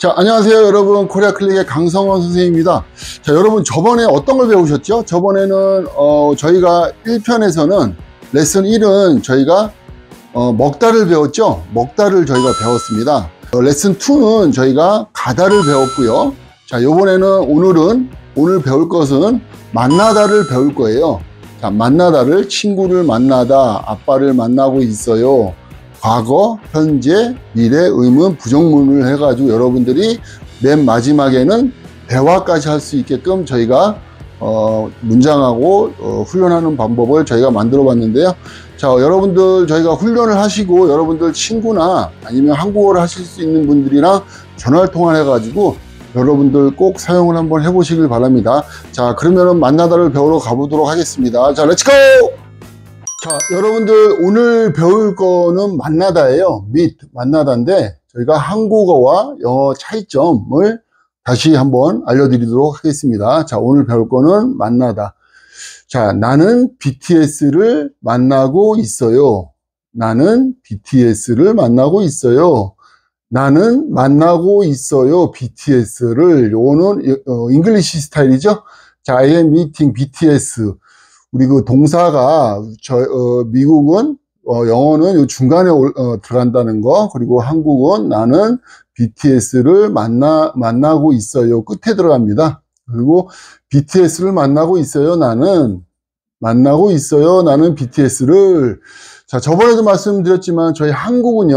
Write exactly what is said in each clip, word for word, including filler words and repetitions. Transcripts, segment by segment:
자, 안녕하세요 여러분, 코리아클릭의 강성원 선생님입니다. 자, 여러분 저번에 어떤 걸 배우셨죠? 저번에는 어, 저희가 일 편에서는 레슨 일은 저희가 어, 먹다를 배웠죠. 먹다를 저희가 배웠습니다. 어, 레슨 이는 저희가 가다를 배웠고요. 자, 요번에는 오늘은 오늘 배울 것은 만나다를 배울 거예요. 자, 만나다를 친구를 만나다, 아빠를 만나고 있어요. 과거, 현재, 미래, 의문, 부정문을 해가지고 여러분들이 맨 마지막에는 대화까지 할 수 있게끔 저희가 어, 문장하고 어, 훈련하는 방법을 저희가 만들어 봤는데요. 자, 여러분들 저희가 훈련을 하시고 여러분들 친구나 아니면 한국어를 하실 수 있는 분들이랑 전화를 통화를 해가지고 여러분들 꼭 사용을 한번 해보시길 바랍니다. 자, 그러면은 만나다를 배우러 가보도록 하겠습니다. 자, 렛츠고! 자, 여러분들 오늘 배울 거는 만나다예요. meet, 만나다인데 저희가 한국어와 영어 차이점을 다시 한번 알려드리도록 하겠습니다. 자, 오늘 배울 거는 만나다. 자, 나는 비티에스를 만나고 있어요. 나는 비티에스를 만나고 있어요. 나는 만나고 있어요. 비티에스를. 요거는 어, 잉글리시 스타일이죠. 자, I am meeting 비티에스. 우리 그 동사가 저 어, 미국은 어, 영어는 요 중간에 올, 어, 들어간다는 거, 그리고 한국은 나는 비티에스를 만나 만나고 있어요. 끝에 들어갑니다. 그리고 비티에스를 만나고 있어요. 나는 만나고 있어요. 나는 비티에스를. 자, 저번에도 말씀드렸지만 저희 한국은요,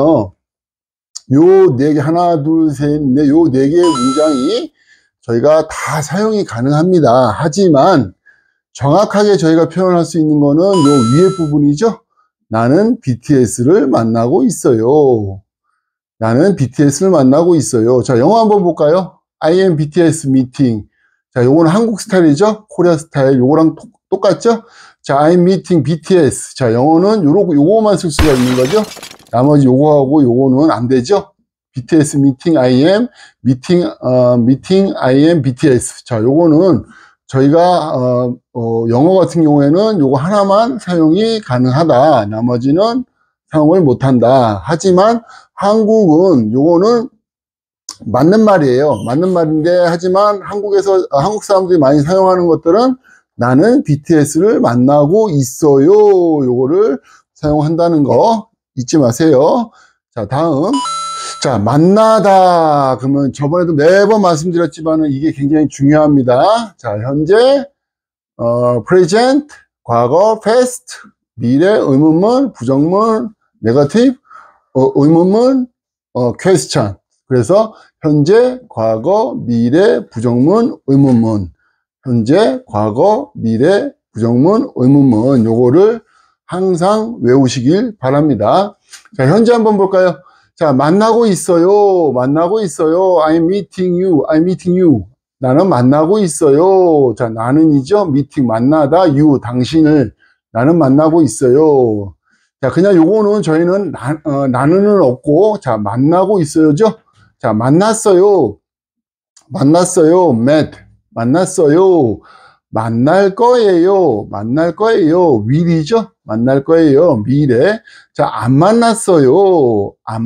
요 네 개, 하나, 둘, 셋, 넷, 요 네 개의 문장이 저희가 다 사용이 가능합니다. 하지만 정확하게 저희가 표현할 수 있는 거는 요 위에 부분이죠. 나는 비티에스를 만나고 있어요. 나는 비티에스를 만나고 있어요. 자, 영어 한번 볼까요? I am 비티에스 meeting. 자, 요거는 한국 스타일이죠. 코리아 스타일. 요거랑 토, 똑같죠? 자, I'm meeting 비티에스. 자, 영어는 요러, 요거만 쓸 수가 있는 거죠. 나머지 요거하고 요거는 안 되죠. 비티에스 meeting I am, meeting, 어, meeting I am 비티에스. 자, 요거는 저희가 어, 어, 영어 같은 경우에는 요거 하나만 사용이 가능하다. 나머지는 사용을 못한다. 하지만 한국은 요거는 맞는 말이에요. 맞는 말인데, 하지만 한국에서 아, 한국 사람들이 많이 사용하는 것들은 나는 비티에스를 만나고 있어요. 요거를 사용한다는 거 잊지 마세요. 자, 다음. 자, 만나다. 그러면 저번에도 매번 말씀드렸지만은 이게 굉장히 중요합니다. 자, 현재, 어, present, 과거, past, 미래, 의문문, 부정문, negative, 어, 의문문, 어, question. 그래서 현재, 과거, 미래, 부정문, 의문문. 현재, 과거, 미래, 부정문, 의문문. 요거를 항상 외우시길 바랍니다. 자, 현재 한번 볼까요? 자, 만나고 있어요. 만나고 있어요. I'm meeting you. I'm meeting you. 나는 만나고 있어요. 자, 나는이죠. meeting, 만나다. you, 당신을. 나는 만나고 있어요. 자, 그냥 요거는 저희는 나, 어, 나는은 없고, 자, 만나고 있어요죠. 자, 만났어요. 만났어요. met. 만났어요. 만날 거예요. 만날 거예요. will이죠. 만날 거예요. 미래. 자, 안 만났어요. 안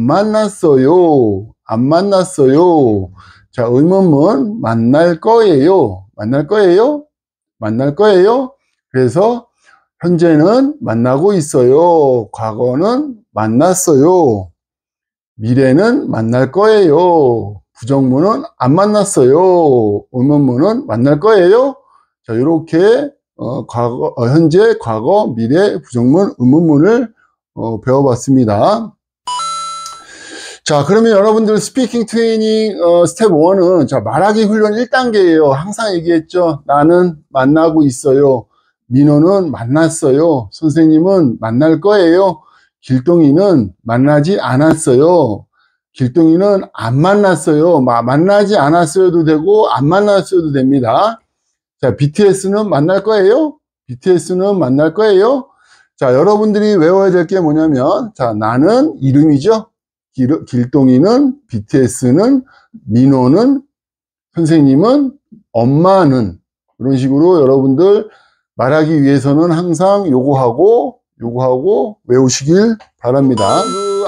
만났어요. 안 만났어요. 자, 의문문, 만날 거예요. 만날 거예요. 만날 거예요. 그래서 현재는 만나고 있어요. 과거는 만났어요. 미래는 만날 거예요. 부정문은 안 만났어요. 의문문은 만날 거예요. 자, 이렇게 어, 과거, 어, 현재, 과거, 미래, 부정문, 의문문을 어, 배워봤습니다. 자, 그러면 여러분들 스피킹 트레이닝 어, 스텝 일은 자, 말하기 훈련 일 단계예요. 항상 얘기했죠. 나는 만나고 있어요. 민호는 만났어요. 선생님은 만날 거예요. 길동이는 만나지 않았어요. 길동이는 안 만났어요. 마, 만나지 않았어도 되고 안 만났어도 됩니다. 자, 비티에스는 만날 거예요? 비티에스는 만날 거예요? 자, 여러분들이 외워야 될 게 뭐냐면, 자, 나는 이름이죠? 길, 길동이는, 비티에스는, 민호는, 선생님은, 엄마는. 이런 식으로 여러분들 말하기 위해서는 항상 요거하고, 요거하고 외우시길 바랍니다. 그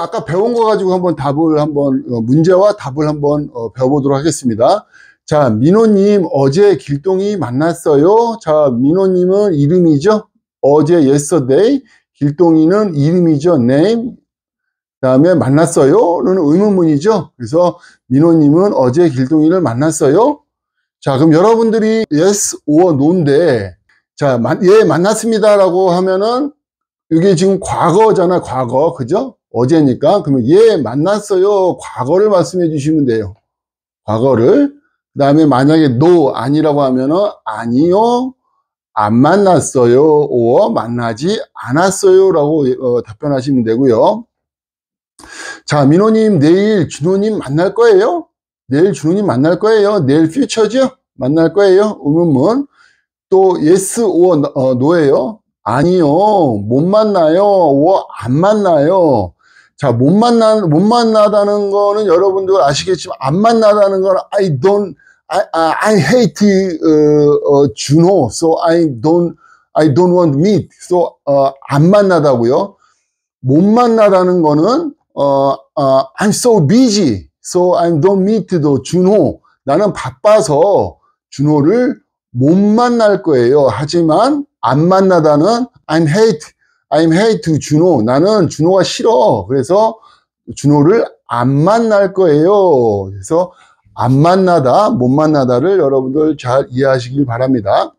아까 배운 거 가지고 한번 답을 한번, 어, 문제와 답을 한번 어, 배워보도록 하겠습니다. 자, 민호님, 어제 길동이 만났어요. 자, 민호님은 이름이죠. 어제 yesterday. 길동이는 이름이죠. name. 그 다음에 만났어요는 의문문이죠. 그래서 민호님은 어제 길동이를 만났어요. 자, 그럼 여러분들이 yes or no인데, 자, 예, 만났습니다라고 하면은, 이게 지금 과거잖아, 과거. 그죠? 어제니까. 그러면 예, 만났어요. 과거를 말씀해 주시면 돼요. 과거를. 그 다음에 만약에 no, 아니라고 하면은, 아니요, 안 만났어요. or 만나지 않았어요. 라고 어, 답변하시면 되고요. 자, 민호님, 내일 준호님 만날 거예요? 내일 준호님 만날 거예요? 내일 퓨처죠? 만날 거예요? 의문문. 또 yes or no예요. 아니요, 못 만나요. or 안 만나요. 자, 못 만나 못 만나다는 거는 여러분들 아시겠지만 안 만나다는 건 I don't I I, I hate uh, uh, 준호, so I don't I don't want meet. so uh, 안 만나다고요. 못 만나다는 거는 어, 어, I'm so busy, so I don't meet the 준호. 나는 바빠서 준호를 못 만날 거예요. 하지만 안 만나다는 I'm hate, I'm hate 준호. 나는 준호가 싫어. 그래서 준호를 안 만날 거예요. 그래서 안 만나다, 못 만나다를 여러분들 잘 이해하시길 바랍니다.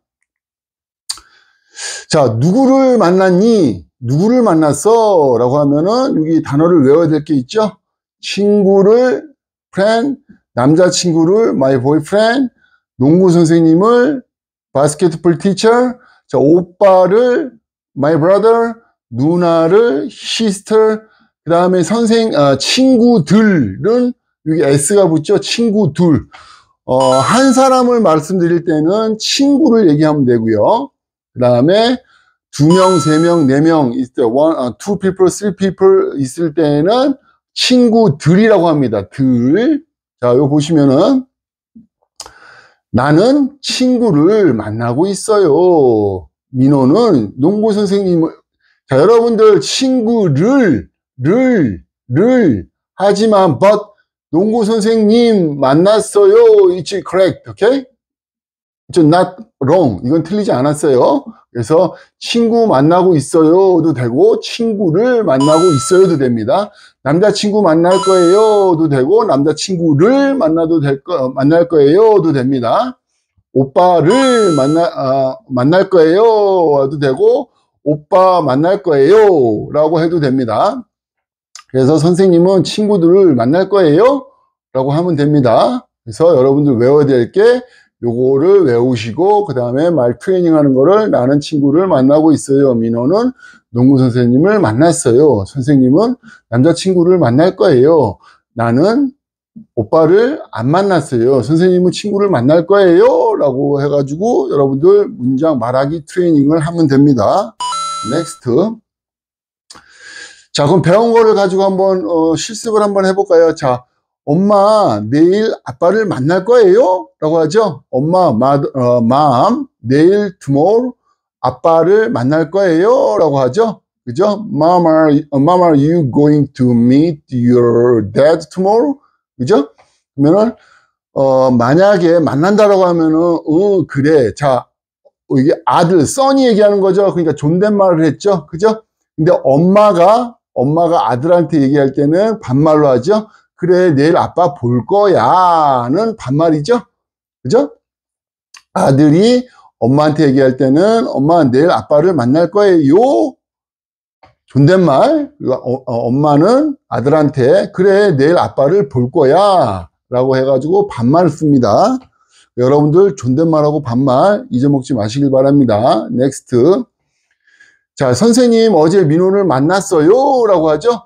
자, 누구를 만났니? 누구를 만났어? 라고 하면은 여기 단어를 외워야 될 게 있죠? 친구를 friend, 남자친구를 my boyfriend, 농구 선생님을 basketball teacher, 자, 오빠를 my brother, 누나를 sister, 그 다음에 선생, 아, 친구들은 여기 S가 붙죠? 친구들. 어, 한 사람을 말씀드릴 때는 친구를 얘기하면 되고요. 그 다음에 두 명, 세 명, 네 명 있을 때, one, uh, two people, three people 있을 때는 친구들이라고 합니다. 들. 자, 이거 보시면은 나는 친구를 만나고 있어요. 민호는 농구 선생님을, 자, 여러분들 친구를, 를, 를, 하지만, but, 농구 선생님 만났어요. It's correct, okay? It's not wrong. 이건 틀리지 않았어요. 그래서 친구 만나고 있어요도 되고, 친구를 만나고 있어요도 됩니다. 남자친구 만날 거예요도 되고, 남자친구를 만나도 될 거, 만날 거예요도 됩니다. 오빠를 만나, 아, 만날 거예요도 되고, 오빠 만날 거예요 라고 해도 됩니다. 그래서 선생님은 친구들을 만날 거예요 라고 하면 됩니다. 그래서 여러분들 외워야 될 게 요거를 외우시고, 그 다음에 말 트레이닝 하는 거를, 나는 친구를 만나고 있어요. 민호는 농구 선생님을 만났어요. 선생님은 남자친구를 만날 거예요. 나는 오빠를 안 만났어요. 선생님은 친구를 만날 거예요 라고 해가지고 여러분들 문장 말하기 트레이닝을 하면 됩니다. 넥스트. 자, 그럼 배운 거를 가지고 한번 어, 실습을 한번 해볼까요? 자, 엄마 내일 아빠를 만날 거예요? 라고 하죠. 엄마, 마, 어, mom, 내일 tomorrow 아빠를 만날 거예요? 라고 하죠. 그죠? Mom, are, mom, are you going to meet your dad tomorrow? 그죠? 그러면은 어, 만약에 만난다라고 하면은 어, 그래. 자, 이게 아들, son이 얘기하는 거죠. 그러니까 존댓말을 했죠. 그죠? 근데 엄마가 엄마가 아들한테 얘기할 때는 반말로 하죠. 그래, 내일 아빠 볼 거야는 반말이죠. 그죠? 아들이 엄마한테 얘기할 때는 엄마 내일 아빠를 만날 거예요. 존댓말. 어, 어, 엄마는 아들한테 그래, 내일 아빠를 볼 거야 라고 해가지고 반말을 씁니다. 여러분들 존댓말하고 반말 잊어먹지 마시길 바랍니다. 넥스트. 자, 선생님 어제 민호를 만났어요 라고 하죠.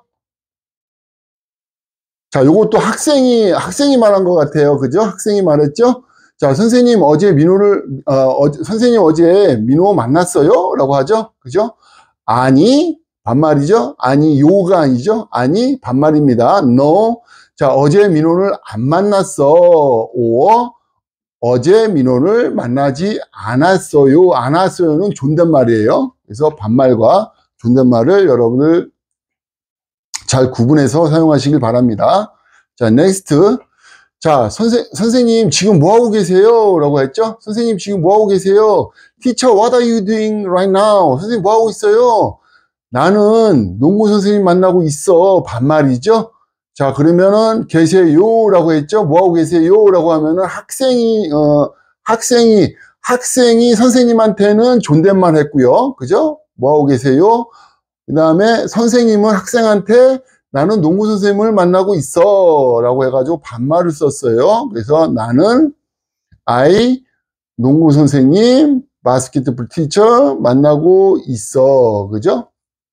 자, 요것도 학생이, 학생이 말한 것 같아요. 그죠? 학생이 말했죠? 자, 선생님 어제 민호를, 어, 어, 선생님 어제 민호 만났어요? 라고 하죠? 그죠? 아니, 반말이죠? 아니, 요가 아니죠? 아니, 반말입니다. No. 자, 어제 민호를 안 만났어. or 어제 민호를 만나지 않았어요. 안 왔어요는 존댓말이에요. 그래서 반말과 존댓말을 여러분들 잘 구분해서 사용하시길 바랍니다. 자, next. 자, 선생, 선생님, 지금 뭐 하고 계세요? 라고 했죠? 선생님, 지금 뭐 하고 계세요? Teacher, what are you doing right now? 선생님, 뭐 하고 있어요? 나는 농구 선생님 만나고 있어. 반말이죠? 자, 그러면은, 계세요? 라고 했죠? 뭐 하고 계세요? 라고 하면은, 학생이, 어, 학생이, 학생이 선생님한테는 존댓말 했고요. 그죠? 뭐 하고 계세요? 그 다음에 선생님은 학생한테 나는 농구 선생님을 만나고 있어 라고 해가지고 반말을 썼어요. 그래서 나는 I 농구 선생님 바스켓볼 티처 만나고 있어. 그죠?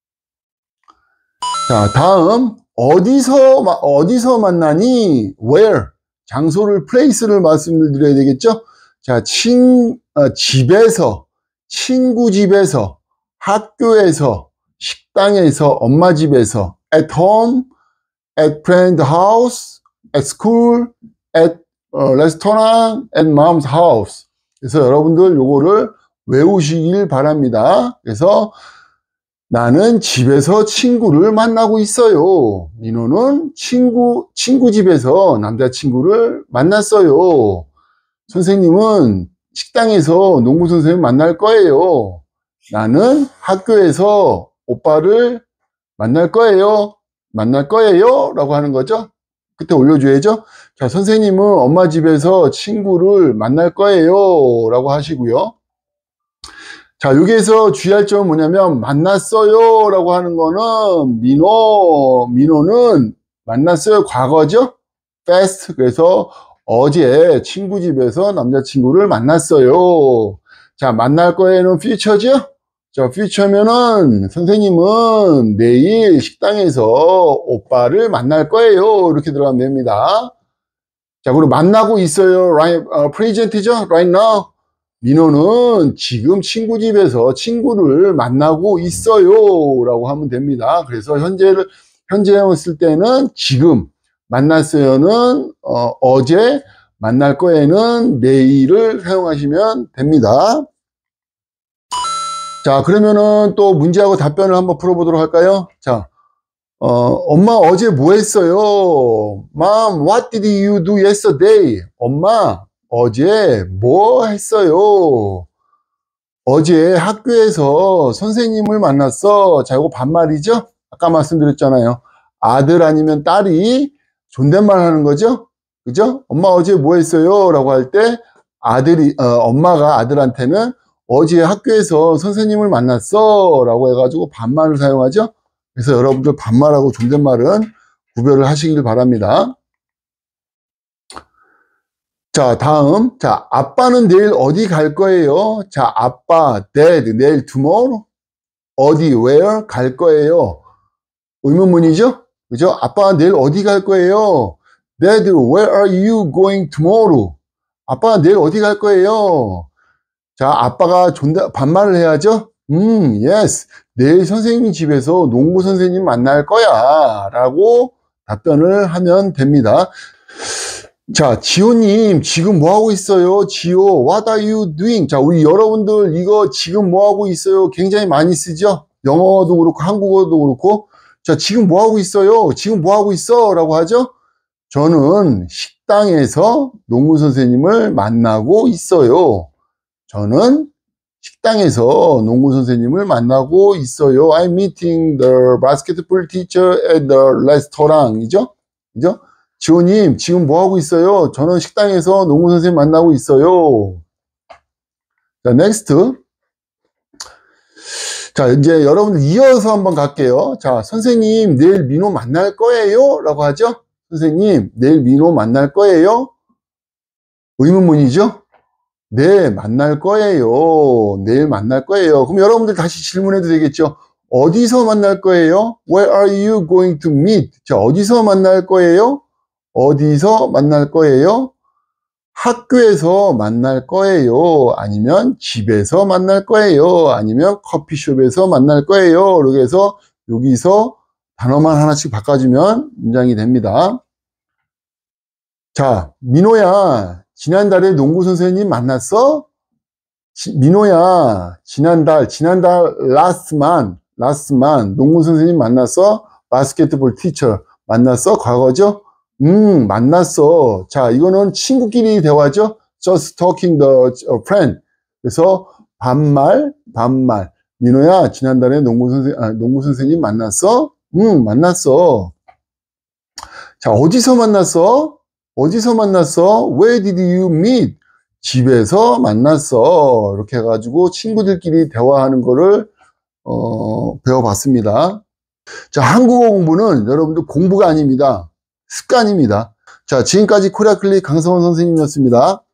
자, 다음 어디서 어디서 만나니? Where? 장소를 place를 말씀을 드려야 되겠죠? 자, 친 어, 집에서, 친구 집에서, 학교에서, 식당에서, 엄마 집에서, at home, at friend house, at school, at uh, restaurant, at mom's house. 그래서 여러분들 요거를 외우시길 바랍니다. 그래서 나는 집에서 친구를 만나고 있어요. 민호는 친구, 친구 집에서 남자친구를 만났어요. 선생님은 식당에서 농구 선생님 만날 거예요. 나는 학교에서 오빠를 만날 거예요. 만날 거예요. 라고 하는 거죠. 그때 올려줘야죠. 자, 선생님은 엄마 집에서 친구를 만날 거예요. 라고 하시고요. 자, 여기에서 주의할 점은 뭐냐면, 만났어요. 라고 하는 거는, 민호, 민호는 만났어요. 과거죠? fast. 그래서 어제 친구 집에서 남자친구를 만났어요. 자, 만날 거에는 future죠? 자, future면은 선생님은 내일 식당에서 오빠를 만날 거예요. 이렇게 들어가면 됩니다. 자, 그리고 만나고 있어요. right, uh, present죠? right now. 민호는 지금 친구 집에서 친구를 만나고 있어요. 라고 하면 됩니다. 그래서 현재를, 현재형을 쓸 때는 지금, 만났어요는 어, 어제, 만날 거에는 내일을 사용하시면 됩니다. 자, 그러면은 또 문제하고 답변을 한번 풀어보도록 할까요? 자, 어, 엄마 어제 뭐 했어요? Mom, what did you do yesterday? 엄마, 어제 뭐 했어요? 어제 학교에서 선생님을 만났어. 자, 이거 반말이죠? 아까 말씀드렸잖아요. 아들 아니면 딸이 존댓말 하는 거죠? 그죠? 엄마 어제 뭐 했어요? 라고 할 때 아들이, 어, 엄마가 아들한테는 어제 학교에서 선생님을 만났어. 라고 해가지고 반말을 사용하죠? 그래서 여러분들 반말하고 존댓말은 구별을 하시길 바랍니다. 자, 다음. 자, 아빠는 내일 어디 갈 거예요? 자, 아빠, dad, 내일 tomorrow. 어디, where 갈 거예요? 의문문이죠? 그죠? 아빠 내일 어디 갈 거예요? Dad, where are you going tomorrow? 아빠 내일 어디 갈 거예요? 자, 아빠가 존댓, 반말을 해야죠? 음, yes. 내일 선생님 집에서 농구 선생님 만날 거야. 라고 답변을 하면 됩니다. 자, 지호님, 지금 뭐 하고 있어요? 지호, what are you doing? 자, 우리 여러분들 이거 지금 뭐 하고 있어요? 굉장히 많이 쓰죠? 영어도 그렇고, 한국어도 그렇고. 자, 지금 뭐 하고 있어요? 지금 뭐 하고 있어? 라고 하죠? 저는 식당에서 농구 선생님을 만나고 있어요. 저는 식당에서 농구 선생님을 만나고 있어요. I'm meeting the basketball teacher at the restaurant. 이죠? 그죠? 지호님, 지금 뭐 하고 있어요? 저는 식당에서 농구 선생님 만나고 있어요. 자, next. 자, 이제 여러분들 이어서 한번 갈게요. 자, 선생님, 내일 민호 만날 거예요? 라고 하죠? 선생님, 내일 민호 만날 거예요? 의문문이죠? 네, 만날 거예요. 내일 만날 거예요. 그럼 여러분들 다시 질문해도 되겠죠? 어디서 만날 거예요? Where are you going to meet? 자, 어디서 만날 거예요? 어디서 만날 거예요? 학교에서 만날 거예요. 아니면 집에서 만날 거예요. 아니면 커피숍에서 만날 거예요. 이렇게 해서 여기서 단어만 하나씩 바꿔주면 문장이 됩니다. 자, 민호야, 지난달에 농구 선생님 만났어? 지, 민호야, 지난달, 지난달 last month, last month 농구 선생님 만났어? basketball teacher. 만났어? 과거죠? 음, 만났어. 자, 이거는 친구끼리 대화죠? just talking the friend. 그래서 반말, 반말. 민호야, 지난달에 농구 선생, 아, 농구 선생님 만났어? 응, 만났어. 자, 어디서 만났어? 어디서 만났어? Where did you meet? 집에서 만났어. 이렇게 해가지고 친구들끼리 대화하는 거를, 어, 배워봤습니다. 자, 한국어 공부는 여러분들 공부가 아닙니다. 습관입니다. 자, 지금까지 코리아 클릭 강성원 선생님이었습니다.